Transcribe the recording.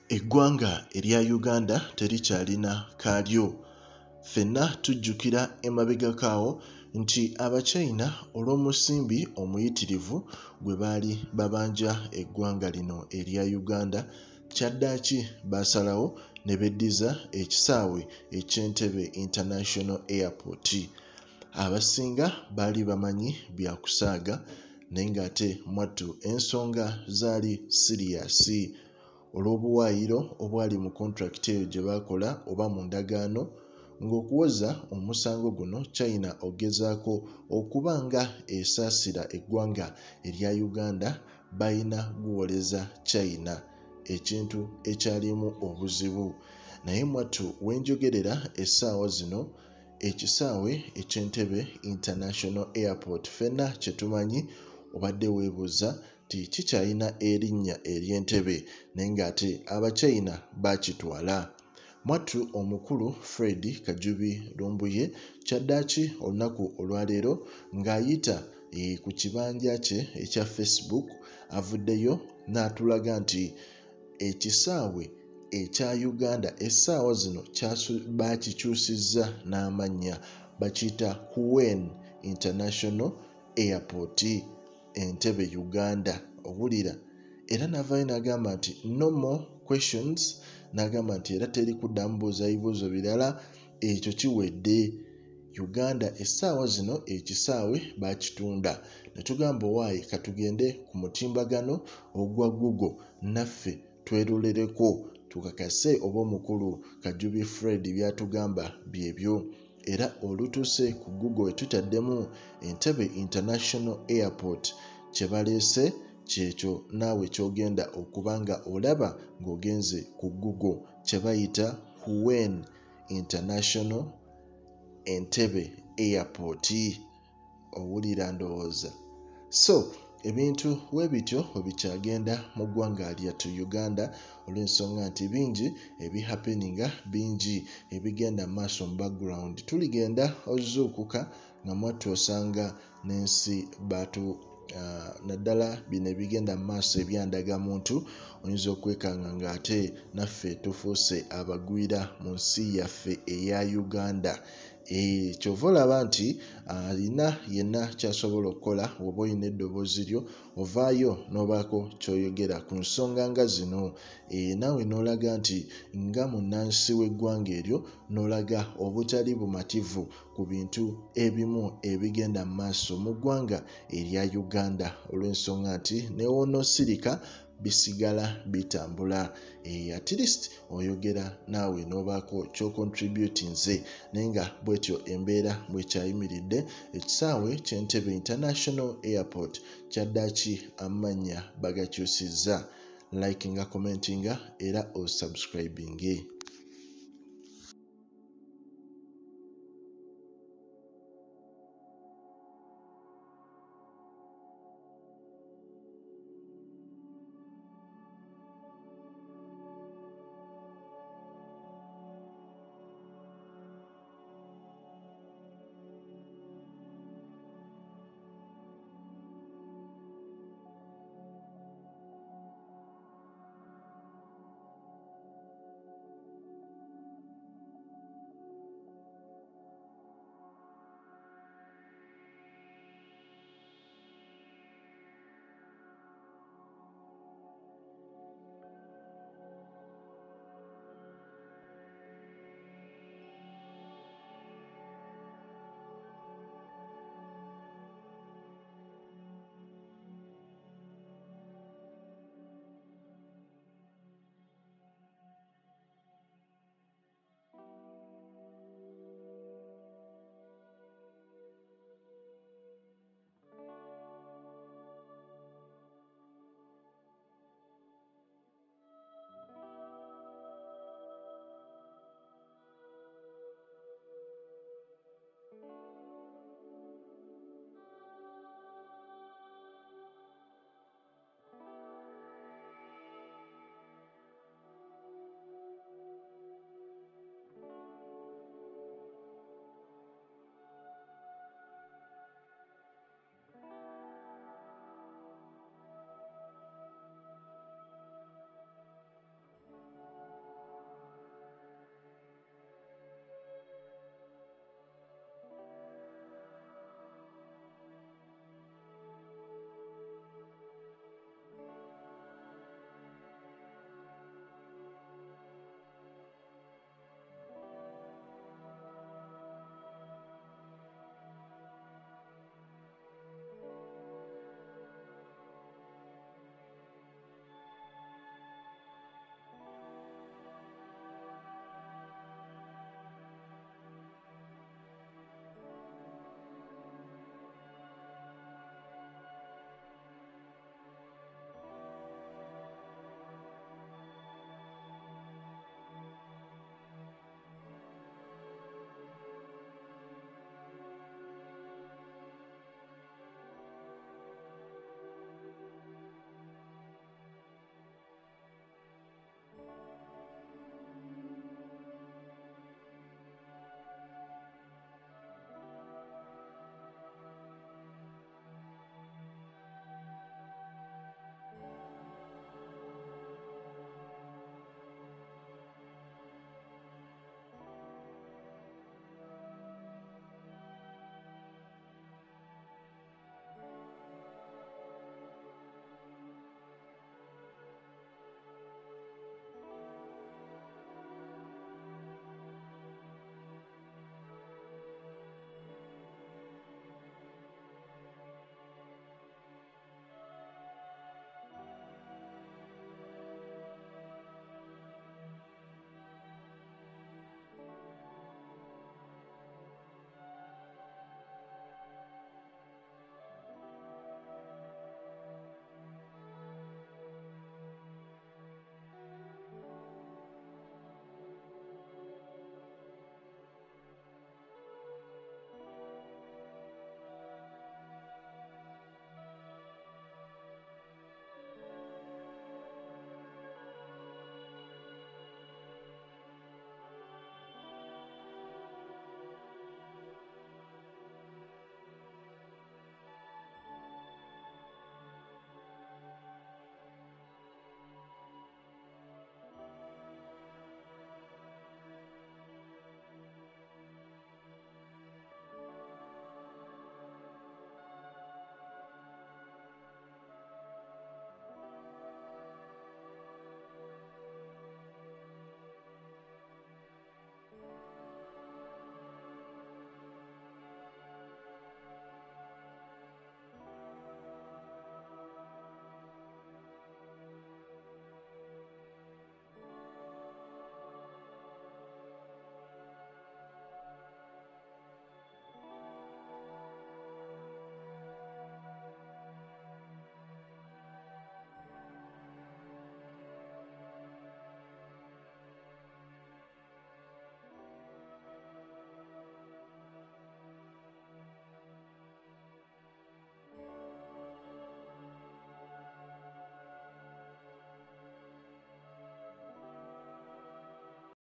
Eggwanga erya Uganda terikyalina kaalyo. Ffenna tujjukira emabegakaawo nti abachina olw'omusimbi omuyitirivu gwe baali babanja eggwanga lino erya Uganda kyaddaaki baasalawo ne beddiza ekisaawe eky'Entebbe International Airport. Abasinga baali bamanyi bya kusaaga naye ng'ate mwattu ensonga zaali siriyasi olw'obuwaayiro obwali mu contract eyo gye baakola oba mu ndagaano ng'okuwoza omusango guno China ogezaako okuba nga esaasira eggwanga erya Uganda bayina guwoleza China, ekintu ekyalimu obuzibu. Naye mwattu wenjogerera essaawa zino ekisaawe eky'Entebbe International Airport ffenna kye tumanyi obadde weebuuza nti kikyalina erinnya ery'Entebbe naye ng'ate abachina baakitwala. Mwattu omukulu Fred Kajubi Lumbuye kyaddaaki olunaku olwaleero ng'ayita ku kibanja kye ekya Facebook avuddeyo n'atulaga nti ekisaawe ekya Uganda essaawa zino baakikyusizza n'amannya bakiyita Huwen International Airport Entebbe Uganda. Owulira era n'avaayo n'agamba nti no more questions, n'agamba nti era teri kuddamu buuza bibuuzo birala, ekyo kiwedde. Uganda essaawa zino ekisaawe baakitunda. Ne tugamba owaayi katugende ku mutimbagano ogwa Google naffe twerolereko tukakase oba omukulu Kajubi Fred byatugamba byebyo. Era olutuuse ku Google etutaddemu Entebbe International Airport kye baleese kyekyo naawe kyogenda okuba nga olaba ng'ogenze ku Google kye bayita Huwen International Entebbe Airport. Owulira ndowooza. So ebintu bwe bityo bwe bikyagenda mu ggwanga lyattu Uganda olw'ensonga nti bingi ebihappeninga, bingi ebigenda mu maaso mu background. Tuligenda ozuukuka nga mwattu osanga n'ensi batu naddala bino ebigenda mu maaso ebyandaga muntu oyinza okwekanga ng'ate naffe tufuuse abagwira mu nsi yaffe eya Uganda. Kyova olaba nti alina yenna ky'asobola okukola oba olina eddoboozi lyo ovaayo n'obaako ky'oyogera ku nsonga nga zino. Naawe n'olaga nti nga munnansi w'eggwanga eryo n'olaga obutali bumativu ku bintu ebimu ebigenda mu maaso mu ggwanga erya Uganda olw'ensonga nti newonoosirika bisigala bitambula. At least oyogera naawe n'obaako ky'ocontributinze naye nga bwetyo embeera bwekyayimiridde ekisaawe ky'Entebbe International Airport kyaddaaki amanya bagakyusizza. Likinga, commentinga era osubscribinge.